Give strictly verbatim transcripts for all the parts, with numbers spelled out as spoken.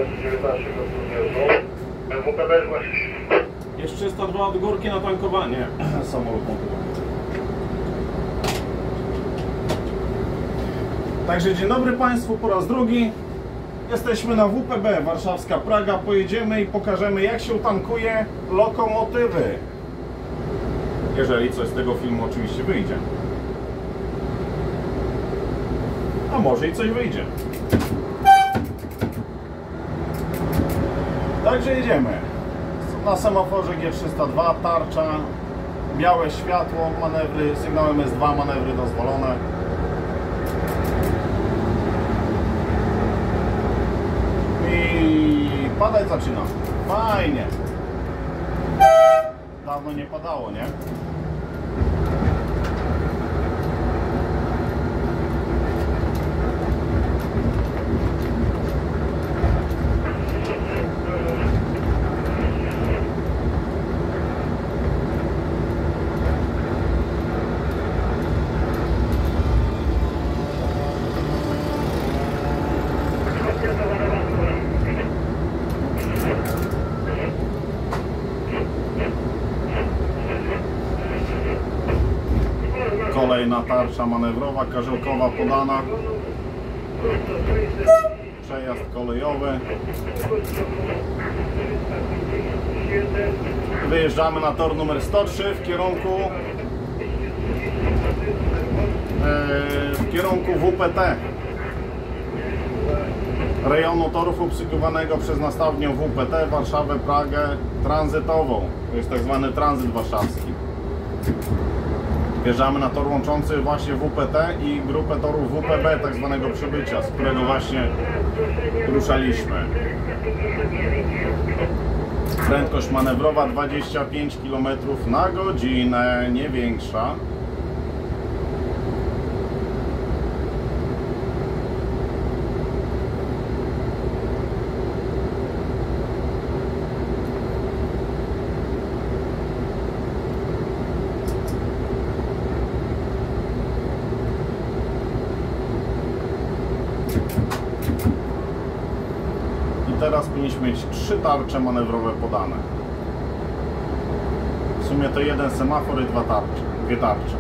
dziewiętnaście do W P B właśnie. Jest trzysta dwa od górki na tankowanie. Samolot montowany. Także dzień dobry Państwu po raz drugi. Jesteśmy na W P B Warszawska Praga. Pojedziemy i pokażemy, jak się tankuje lokomotywy. Jeżeli coś z tego filmu oczywiście wyjdzie. A może i coś wyjdzie. Także jedziemy. Na semaforze G trzysta dwa, tarcza, białe światło, manewry, sygnał M S dwa, manewry dozwolone. I padać zaczyna. Fajnie. Dawno nie padało, nie? Kolejna tarcza manewrowa, karzełkowa podana. Przejazd kolejowy. Wyjeżdżamy na tor numer sto trzy w kierunku w kierunku W P T, rejonu torów obsługiwanego przez nastawnię W P T Warszawę Pragę tranzytową. To jest tak zwany tranzyt warszawski. Wjeżdżamy na tor łączący właśnie W P T i grupę torów W P B, tak zwanego przybycia, z którego właśnie ruszaliśmy. Prędkość manewrowa dwadzieścia pięć kilometrów na godzinę, nie większa. Teraz powinniśmy mieć trzy tarcze manewrowe podane. W sumie to jeden semafor i dwa tarcze, dwie tarcze.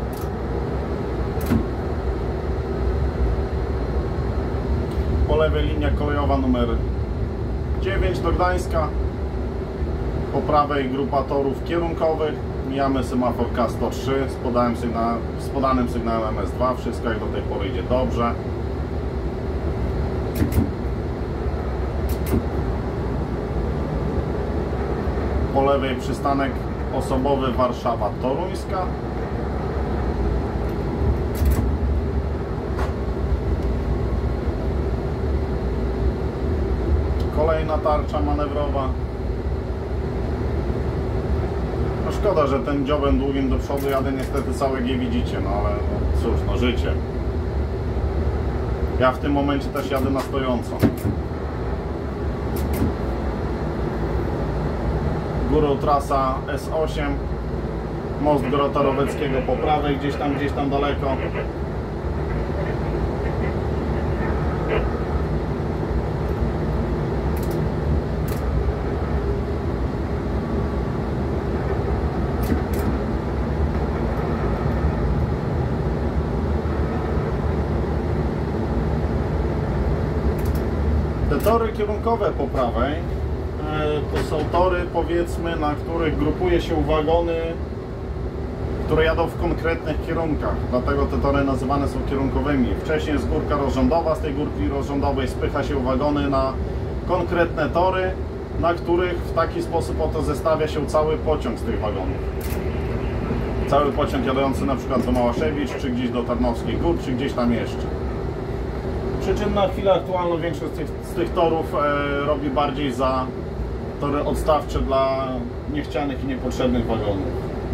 Po lewej linia kolejowa numer dziewięć do Gdańska. Po prawej grupa torów kierunkowych. Mijamy semafor K sto trzy z podanym, sygna z podanym sygnałem M S dwa. Wszystko jak do tej pory idzie dobrze. Po lewej przystanek osobowy Warszawa Toruńska. Kolejna tarcza manewrowa. No szkoda, że tym dziobem długim do przodu jadę, niestety całe G widzicie, no ale no cóż, no życie. Ja w tym momencie też jadę na stojąco. Górą trasa S osiem, most Grota Roweckiego po prawej, gdzieś tam, gdzieś tam daleko. Te tory kierunkowe po prawej to są tory, powiedzmy, na których grupuje się wagony, które jadą w konkretnych kierunkach. Dlatego te tory nazywane są kierunkowymi. Wcześniej jest górka rozrządowa, z tej górki rozrządowej spycha się wagony na konkretne tory, na których w taki sposób oto zestawia się cały pociąg z tych wagonów. Cały pociąg jadący na przykład do Małaszewicz, czy gdzieś do Tarnowskich Gór, czy gdzieś tam jeszcze. Przy czym na chwilę aktualną większość z tych, z tych torów e, robi bardziej za tory odstawcze dla niechcianych i niepotrzebnych wagonów.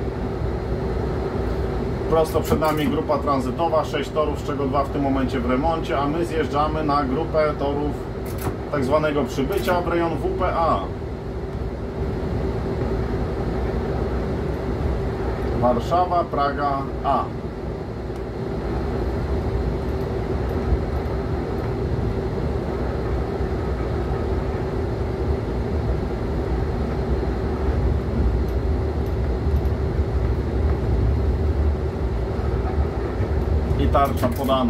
Prosto przed nami grupa tranzytowa, sześć torów, z czego dwa w tym momencie w remoncie, a my zjeżdżamy na grupę torów tak zwanego przybycia w rejon W P A. Warszawa, Praga A. tarcza podana.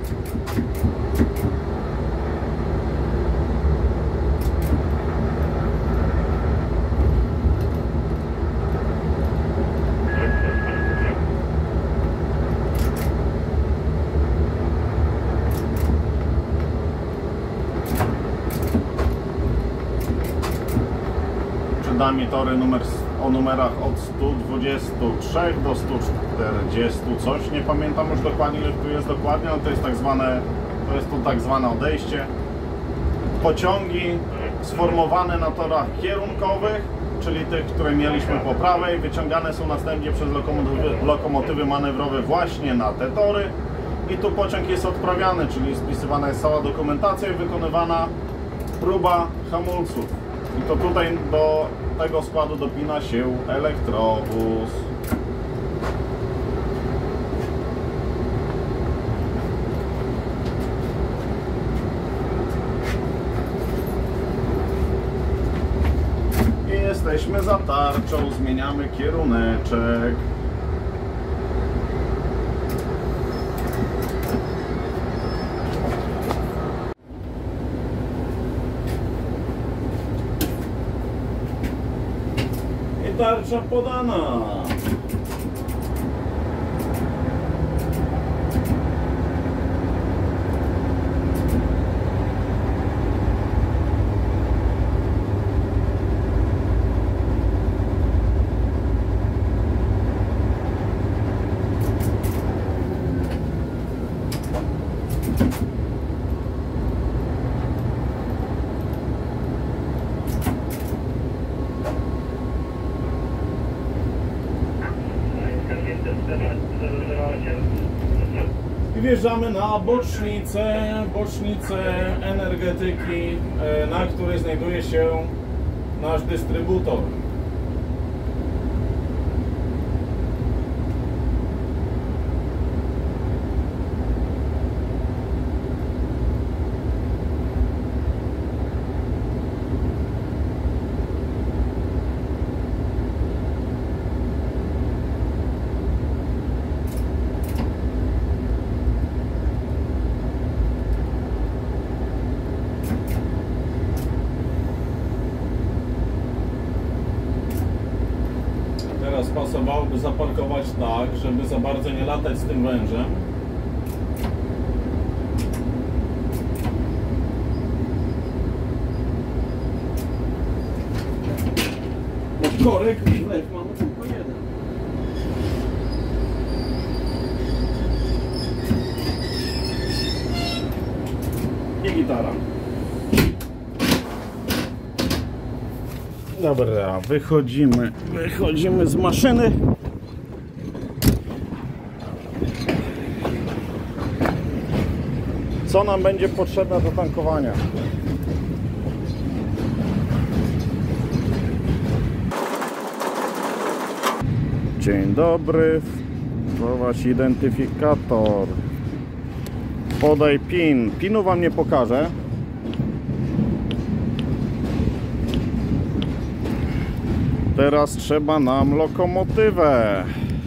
Da mi tory numer, o numerach od stu dwudziestu trzech do stu czterdziestu coś, nie pamiętam już dokładnie, ile tu jest dokładnie, ale to jest tak zwane, to jest tu tak zwane odejście. Pociągi sformowane na torach kierunkowych, czyli tych, które mieliśmy po prawej, wyciągane są następnie przez lokomotywy, lokomotywy manewrowe właśnie na te tory i tu pociąg jest odprawiany, czyli spisywana jest cała dokumentacja i wykonywana próba hamulców. I to tutaj do tego składu dopina się elektrowóz. I jesteśmy za tarczą, zmieniamy kieruneczek. Tarcza podana. I wjeżdżamy na bocznicę, bocznicę energetyki, na której znajduje się nasz dystrybutor. Teraz pasowałoby zaparkować tak, żeby za bardzo nie latać z tym wężem. Bo korek i wlew mamy tylko jeden. I gitara. Dobra, wychodzimy, wychodzimy z maszyny. Co nam będzie potrzebne do tankowania? Dzień dobry, wprowadź identyfikator. Podaj PIN. PIN-u wam nie pokażę. Teraz trzeba nam lokomotywę.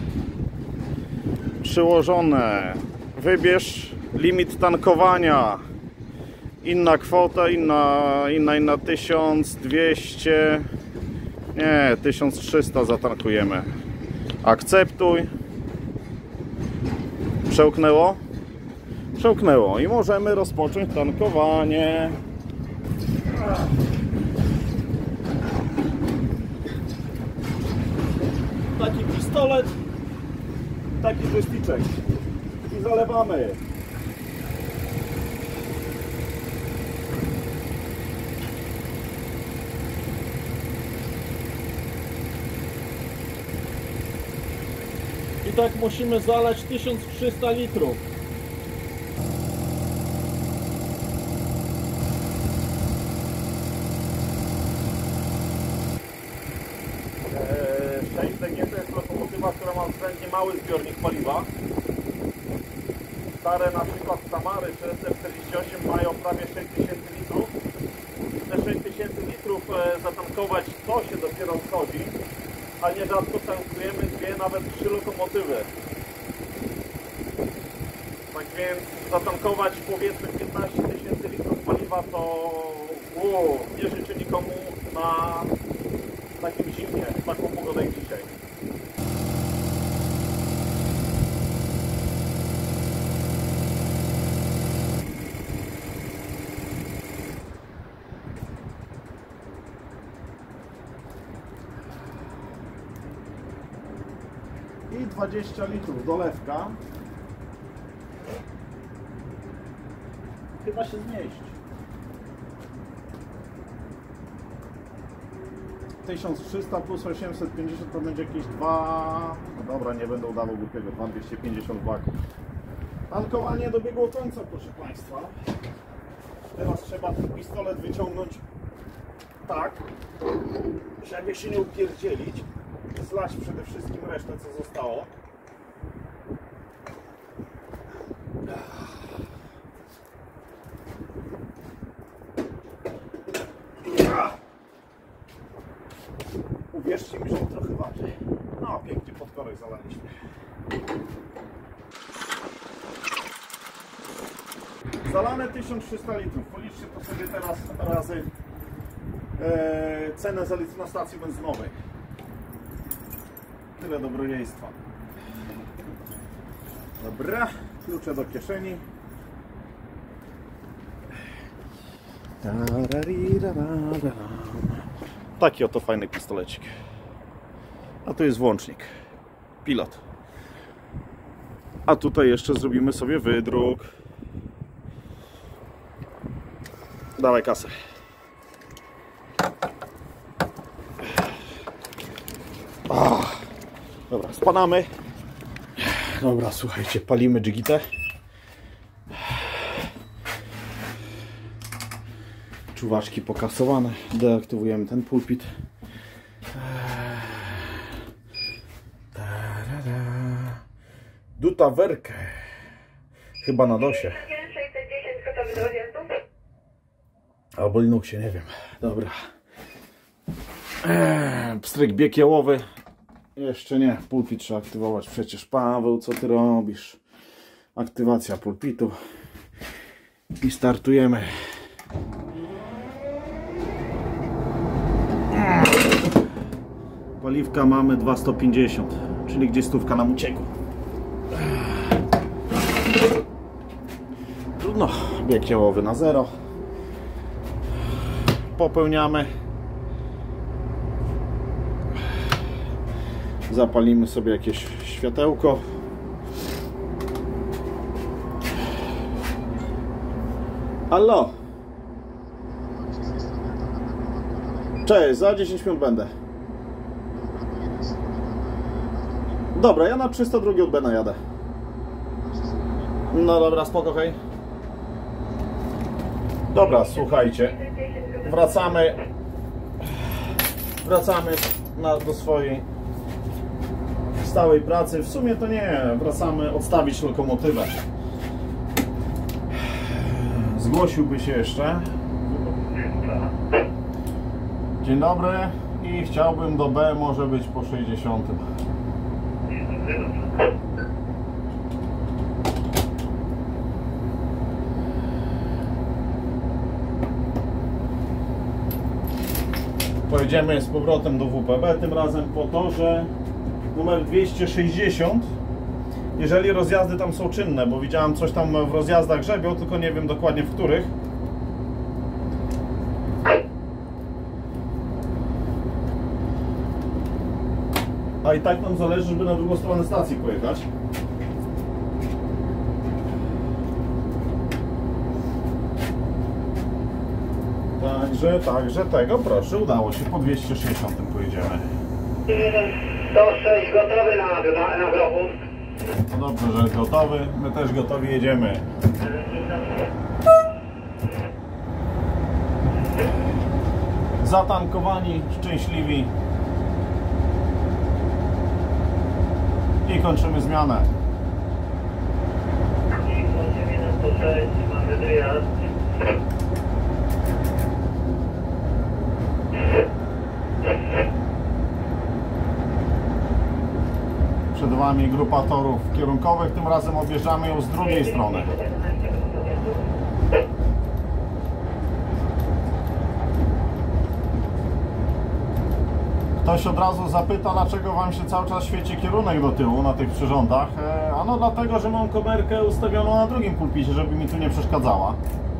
Przyłożone. Wybierz limit tankowania. Inna kwota, inna, inna, inna tysiąc dwieście. Nie, tysiąc trzysta zatankujemy. Akceptuj. Przełknęło? Przełknęło i możemy rozpocząć tankowanie. Taki pistolet, taki joysticzek i zalewamy. I tak musimy zalać tysiąc trzysta litrów. sześć D G to jest lokomotywa, która ma względnie mały zbiornik paliwa. Stare na przykład Samary czy S F czterdzieści osiem mają prawie sześć tysięcy litrów. Te sześć tysięcy litrów zatankować to się dopiero wchodzi, a nierzadko tankujemy dwie, nawet trzy lokomotywy. Więc zatankować powiedzmy piętnaście tysięcy litrów paliwa to wow, nie życzę nikomu na takim zimnie, w taką pogodę jak dzisiaj. I dwadzieścia litrów dolewka. Chyba się zmieści. tysiąc trzysta plus osiemset pięćdziesiąt to będzie jakieś dwa... No dobra, nie będę udawał głupiego. dwa tysiące dwieście pięćdziesiąt baków. Tankowanie dobiegło końca, proszę Państwa. Teraz trzeba ten pistolet wyciągnąć tak, żeby się nie upierdzielić. Zlać przede wszystkim resztę, co zostało. Uwierzcie mi, że trochę waży. No, pięknie pod korek zalaliśmy. Zalane tysiąc trzysta litrów. Policzcie to sobie teraz razy e, cenę za litr na stacji benzynowej. Tyle dobrodziejstwa. Dobra, klucze do kieszeni. Taki oto fajny pistolecik. A tu jest włącznik. Pilot. A tutaj jeszcze zrobimy sobie wydruk. Dawaj kasę. Oh. Dobra, spanamy. Dobra, słuchajcie, palimy dżigitę. Czuwaczki pokasowane. Deaktywujemy ten pulpit. Dutawerkę. Chyba na dosie. Albo Linuxie, nie wiem. Dobra. Pstryk bieg jałowy. Jeszcze nie. Pulpit trzeba aktywować. Przecież Paweł, co ty robisz? Aktywacja pulpitu. I startujemy. Paliwka mamy dwa sto pięćdziesiąt, czyli gdzieś stówka nam uciekła. Trudno. Bieg jałowy na zero. Popełniamy. Zapalimy sobie jakieś światełko. Halo. Cześć, za dziesięć minut będę. Dobra, ja na trzysta dwa od Bena jadę. No dobra, spoko, hej. Dobra, słuchajcie. Wracamy. Wracamy na, do swojej stałej pracy. W sumie to nie. Wracamy odstawić lokomotywę. Zgłosiłby się jeszcze. Dzień dobry. I chciałbym do B może być po sześćdziesiątym. Pojedziemy z powrotem do W P B, tym razem po torze numer dwieście sześćdziesiąt. Jeżeli rozjazdy tam są czynne, bo widziałem coś tam w rozjazdach grzebią, tylko nie wiem dokładnie w których. A i tak nam zależy, żeby na drugą stronę stacji pojechać. Także, także tego proszę, udało się, po dwieście sześćdziesiąt pojedziemy. sto sześć gotowy na, na, na grochów. No dobrze, że jest gotowy, my też gotowi jedziemy. Zatankowani, szczęśliwi. I kończymy zmianę. I wchodzimy na sto sześć, mamy wyjazd. Przed Wami grupa torów kierunkowych. Tym razem objeżdżamy ją z drugiej strony. Ktoś od razu zapyta, dlaczego Wam się cały czas świeci kierunek do tyłu na tych przyrządach. A no dlatego, że mam kamerkę ustawioną na drugim pulpicie, żeby mi tu nie przeszkadzała.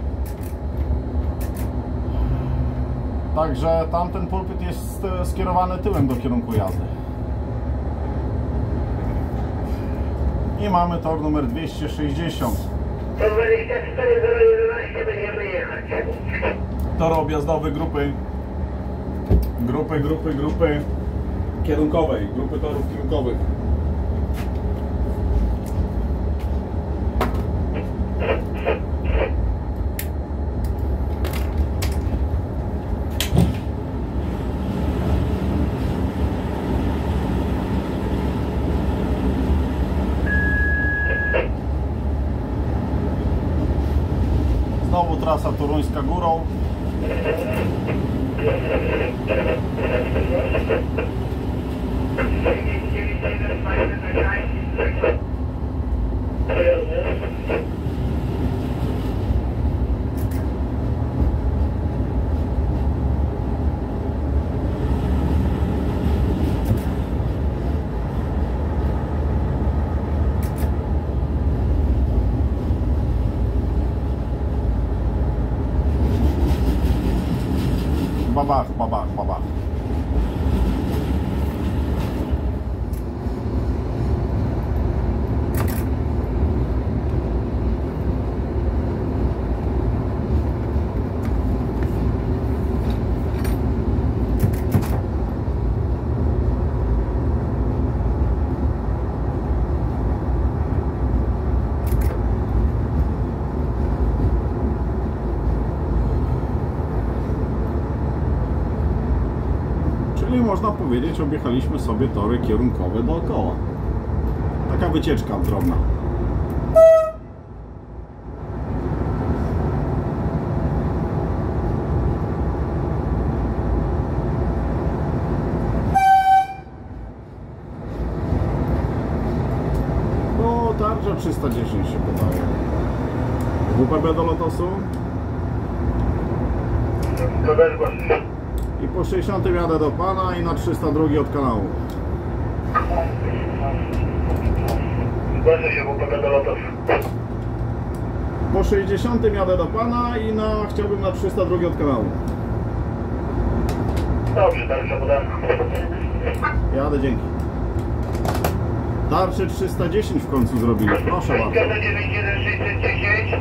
Także tamten pulpit jest skierowany tyłem do kierunku jazdy. I mamy tor numer dwieście sześćdziesiąt. To dwadzieścia cztery zero jedenaście będziemy jechać. Tor objazdowy grupy Grupy, grupy, grupy kierunkowej, grupy torów kierunkowych. Znowu trasa toruńska górą. Babach, babach, babach. Można powiedzieć, objechaliśmy sobie tory kierunkowe dookoła. Taka wycieczka drobna. No, tarcza trzysta dziesięć się podaje. W P B do Lotosu. I po sześćdziesiątym jadę do Pana i na trzysta dwa od kanału. Zgłaszam się w P B do Lotosu. Po sześćdziesiątym jadę do Pana i na chciałbym na trzysta dwa od kanału. Dobrze, tarcza podana. Jadę, dzięki. Tarczy trzysta dziesięć w końcu zrobili, proszę bardzo. dziewięć jeden sześćset dziesięć.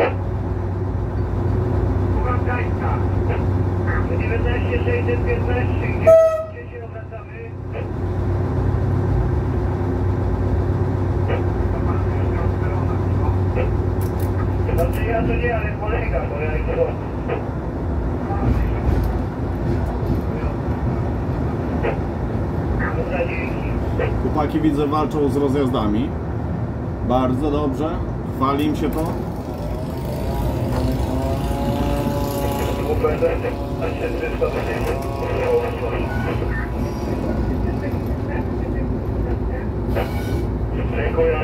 dziewiętnaście sześćset piętnaście, gdzie się obracamy? Znaczy ja to nie, ale kolega, bo ja nie to. Dobra, dzięki. Chłopaki widzę walczą z rozjazdami. Bardzo dobrze, chwali im się to. Dziękuję.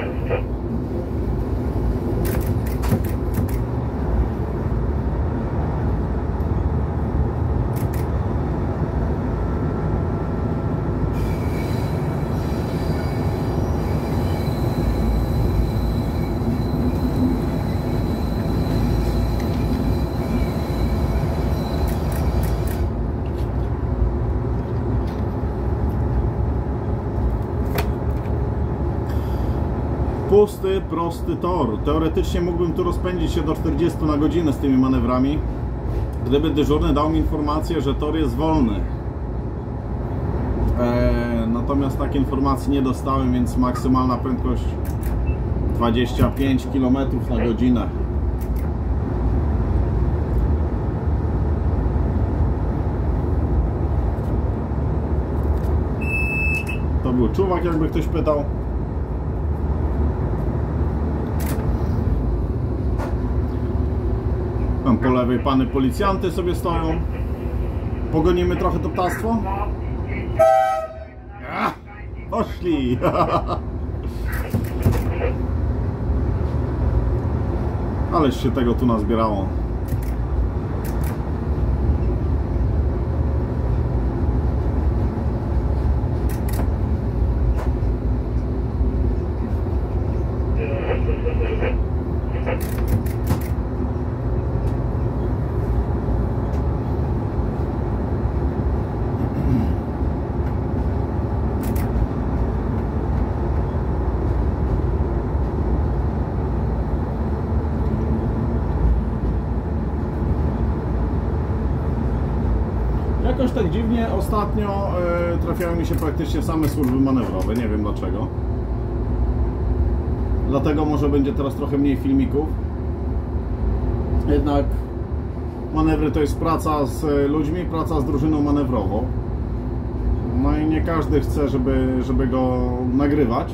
Pusty, prosty tor. Teoretycznie mógłbym tu rozpędzić się do czterdziestu na godzinę z tymi manewrami, gdyby dyżurny dał mi informację, że tor jest wolny. Eee, natomiast takiej informacji nie dostałem, więc maksymalna prędkość dwadzieścia pięć kilometrów na godzinę. To był czuwak, jakby ktoś pytał. Tam po lewej pany policjanty sobie stoją. Pogonimy trochę to ptactwo? Ja, poszli! Ależ się tego tu nazbierało. Jakoś tak dziwnie ostatnio y, trafiały mi się praktycznie same służby manewrowe, nie wiem dlaczego. Dlatego może będzie teraz trochę mniej filmików. Jednak manewry to jest praca z ludźmi, praca z drużyną manewrową. No i nie każdy chce, żeby, żeby go nagrywać.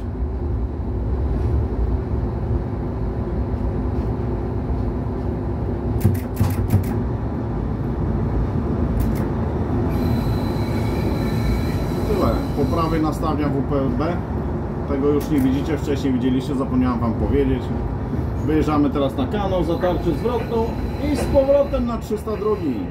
Po prawej nastawiam W P B. Tego już nie widzicie, wcześniej widzieliście, zapomniałem wam powiedzieć. Wyjeżdżamy teraz na kanał, zatarczy zwrotną i z powrotem na trzysta dwa.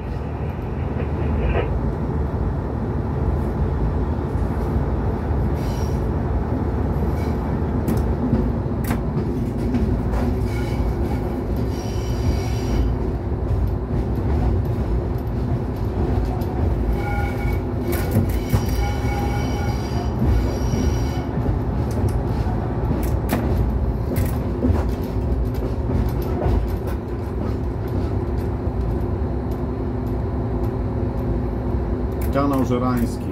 Kanał Żerański.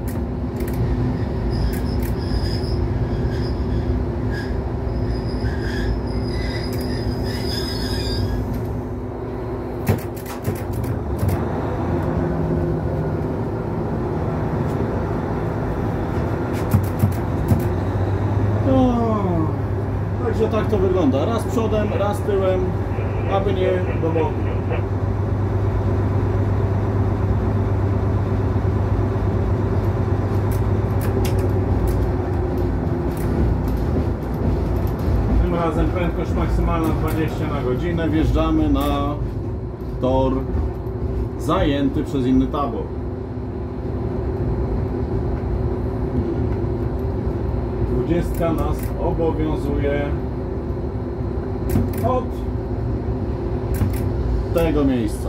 No, także tak to wygląda. Raz przodem, raz tyłem, aby nie do boku. Razem prędkość maksymalna dwadzieścia na godzinę. Wjeżdżamy na tor zajęty przez inny tabor. Dwudziestka nas obowiązuje od tego miejsca.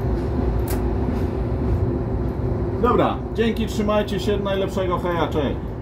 Dobra, dzięki, trzymajcie się, najlepszego, heja, cześć.